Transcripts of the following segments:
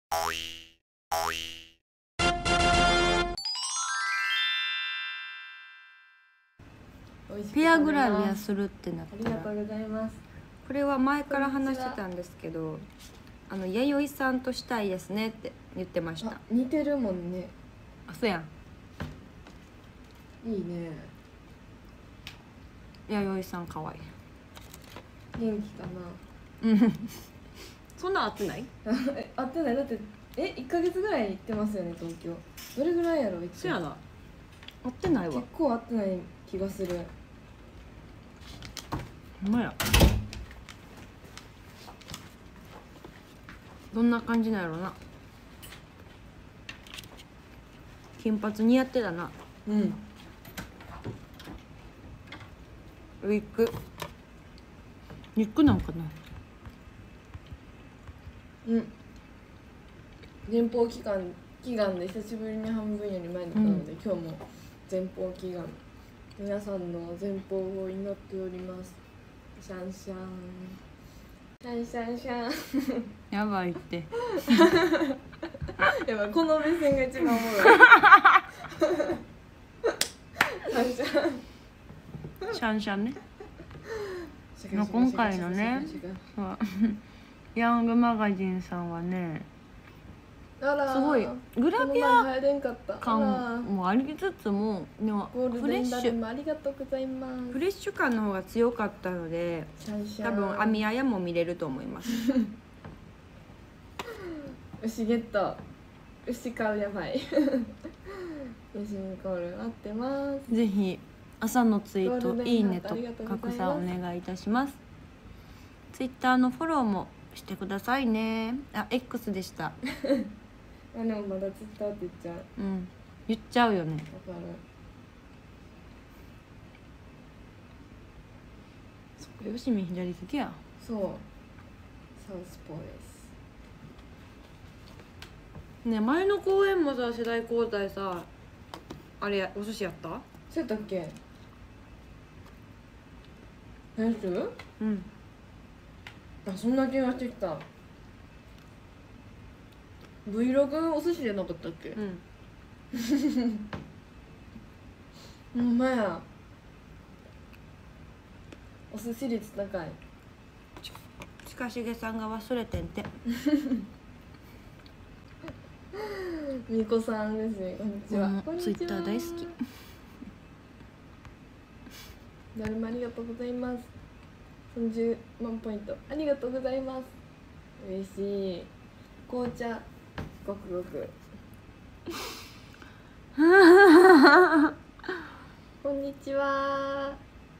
ペアグラビアするってなったら、 ありがとうございます。 これは前から話してたんですけど、弥生さんとしたいですねって言ってました。 似てるもんね。 あ、そうやん。 いいね。 弥生さん可愛い。 元気かな。うん。そんな会ってない？ 会ってない。だって1ヶ月ぐらい行ってますよね、東京。どれぐらいやろ。 そうやな。会ってないわ。 結構会ってない気がする。 ほんまや。どんな感じなんやろな。金髪似合ってたな。 うん。 ウィッグ。ウィッグなんかな。 うん。前方祈願で久しぶりに半分より前に来たので、今日も前方祈願。皆さんの前方を祈っております。シャンシャン。シャンシャンシャン。 やばいって。 やばい、この目線が一番おもろい。シャンシャン。 シャンシャンね。今回のね、ヤングマガジンさんはね、すごいグラビア感もありつつも、でもフレッシュ感の方が強かったので、多分アミヤヤも見れると思います。 牛ゲット。牛買う。やばい。牛ニコール待ってます。 ぜひ朝のツイートいいねと拡散お願いいたします。ツイッターのフォローもしてくださいね。あ、X でした。 でもまだツイッターって言っちゃう。 うん、言っちゃうよね。 わかる。 そっか、よしみ左利きや。 そう。サウスポーです。 ね、前の公演もさ、世代交代さ、あれお寿司やった？ そうやったっけ？何する？うん。あ、そんな気がしてきた。Vlog お寿司じゃなかったっけ？うん。ほんまや。お寿司率高い。 近重さんが忘れてんて。 みこさんですね。こんにちは。 ツイッター大好き。 だるまありがとうございます。30万ポイントありがとうございます。嬉しい。紅茶ごくごく。こんにちは。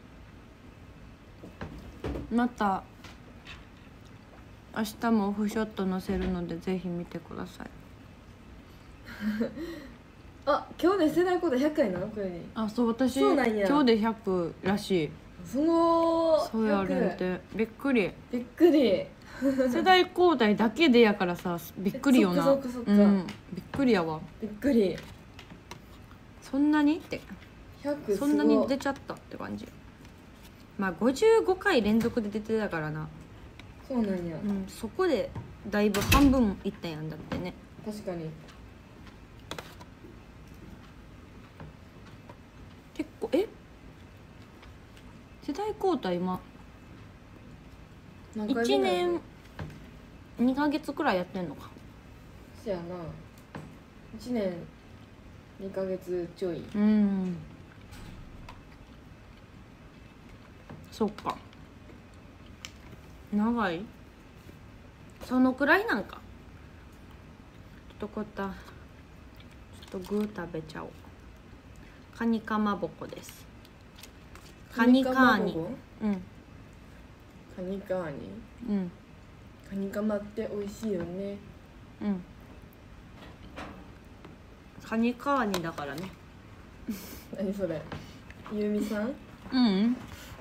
また明日もオフショット載せるのでぜひ見てください。 あ、今日で世代交代100回なの？これに。 あ、そう、私今日で100らしい。 すごー。 そうやれんて、びっくり。 びっくり。 世代交代だけでやからさ、びっくりよな。 そっかそっか。 びっくりやわ。 びっくり。 そんなにって 100 そんなに出ちゃったって感じ。まあ55回連続で出てたからな。 そうなんや。 そこでだいぶ半分いったんやんだってね。 確かに。 結構世代交代今1年2ヶ月くらいやってんのか。 そやな。1年2ヶ月ちょい。 そっか、長い。そのくらいなんか。ちょっとグー食べちゃおう。カニかまぼこです。カニカーニ。 カニカーニ。カニカマって美味しいよね。 カニカーニだからね。 何それ？ゆうみさん？